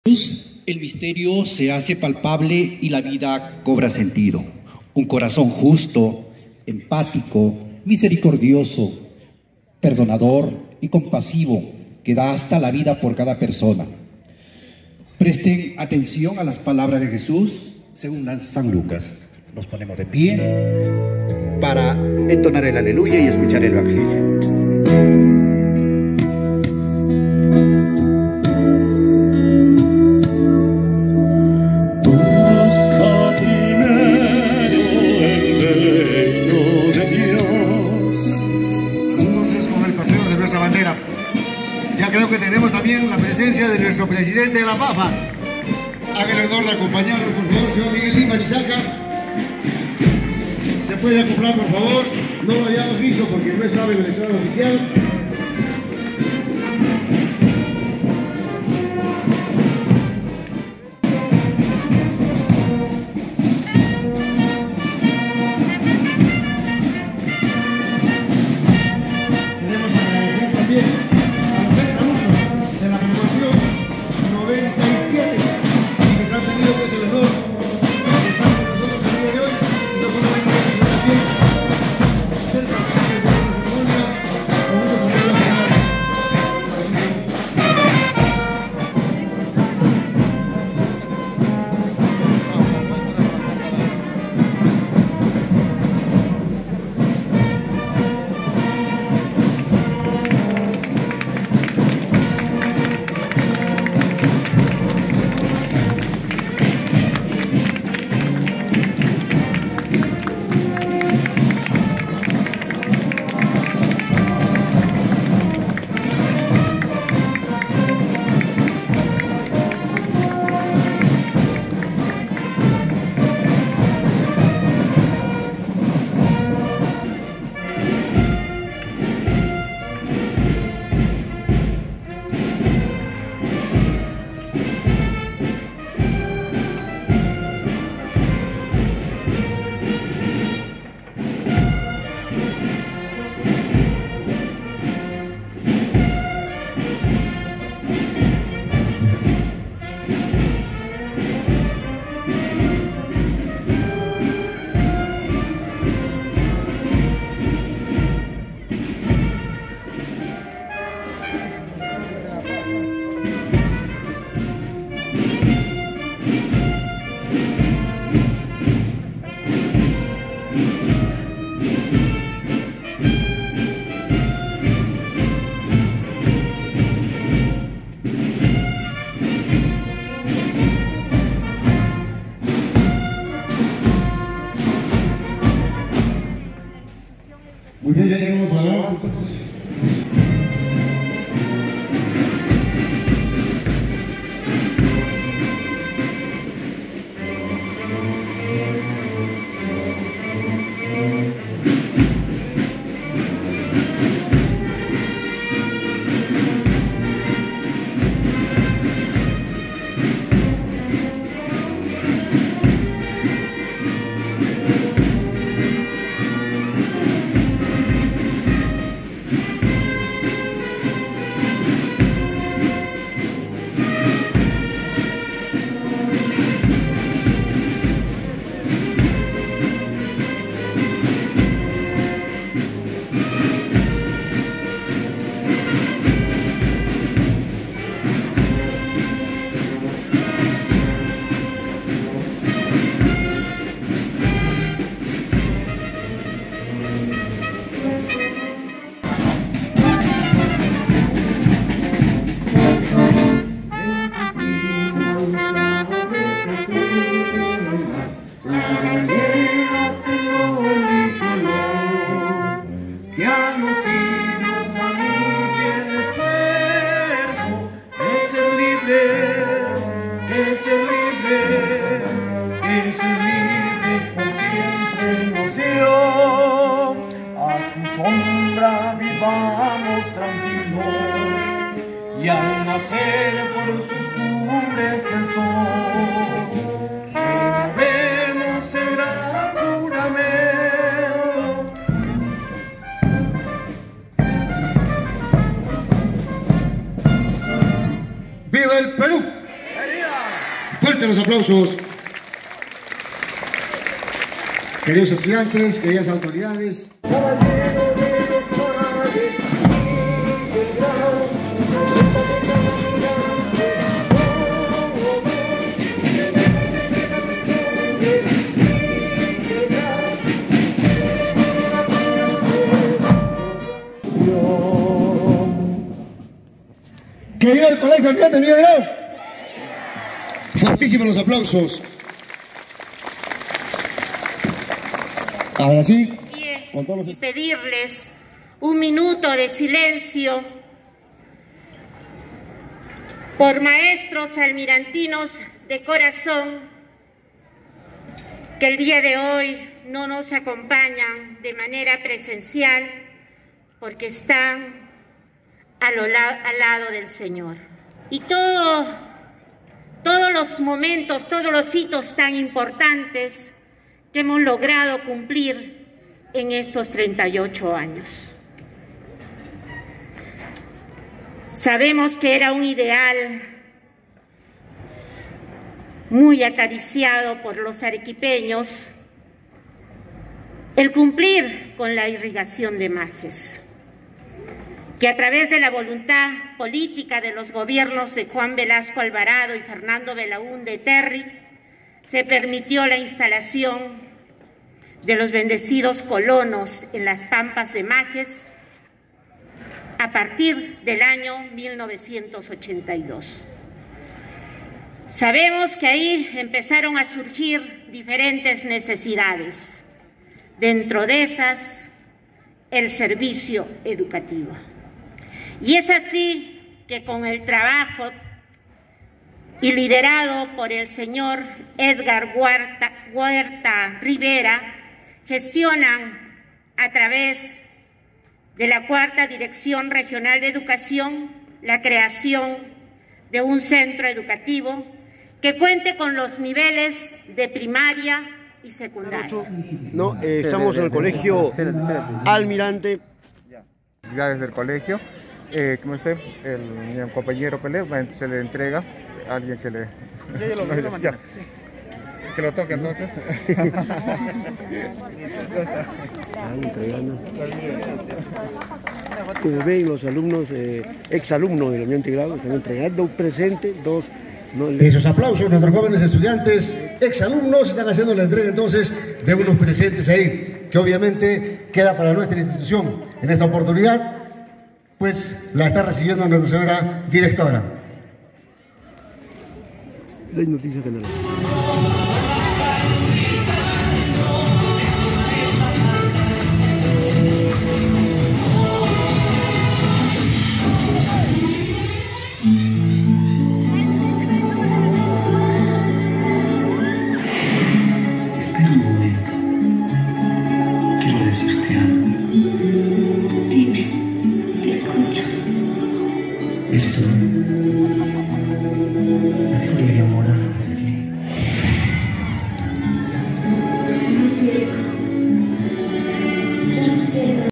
El misterio se hace palpable y la vida cobra sentido. Un corazón justo, empático, misericordioso, perdonador y compasivo que da hasta la vida por cada persona. Presten atención a las palabras de Jesús según San Lucas. Nos ponemos de pie para entonar el aleluya y escuchar el evangelio. Creo que tenemos también la presencia de nuestro presidente de la PAFA. Haga el honor de acompañarnos, por favor, señor Miguel Lima Nizaca. Se puede acoplar, por favor. No lo hayamos visto porque no estaba en el estrado oficial. Queremos agradecer también Muy bien, ya llegamos a la hora. Vivamos tranquilos y al nacer por sus cumbres el sol, renovemos el gran juramento. ¡Viva el Perú! Fuerte los aplausos. Queridos estudiantes, queridas autoridades. Que viva el colegio Almirante Miguel Grau. Fuertísimos los aplausos. Ahora sí, con todos los... Y pedirles un minuto de silencio por maestros almirantinos de corazón que el día de hoy no nos acompañan de manera presencial porque están al lado del Señor. Y todos los momentos, todos los hitos tan importantes que hemos logrado cumplir en estos 38 años. Sabemos que era un ideal muy acariciado por los arequipeños el cumplir con la irrigación de Majes, que a través de la voluntad política de los gobiernos de Juan Velasco Alvarado y Fernando Belaúnde Terry, se permitió la instalación de los bendecidos colonos en las pampas de Majes a partir del año 1982. Sabemos que ahí empezaron a surgir diferentes necesidades, dentro de esas el servicio educativo. Y es así que con el trabajo y liderado por el señor Edgar Huerta Rivera, gestionan a través de la Cuarta Dirección Regional de Educación la creación de un centro educativo que cuente con los niveles de primaria y secundaria. No, estamos en el colegio Almirante. Desde el colegio, como mi compañero Pelé, se le entrega a alguien que le... Ya. Que lo toque entonces. Como ven, los alumnos, exalumnos del Almirante Grau están entregando un presente, dos... Esos aplausos, nuestros jóvenes estudiantes, exalumnos, están haciendo la entrega entonces de unos presentes ahí, que obviamente queda para nuestra institución. En esta oportunidad, pues la está recibiendo nuestra señora directora. Las noticias generales.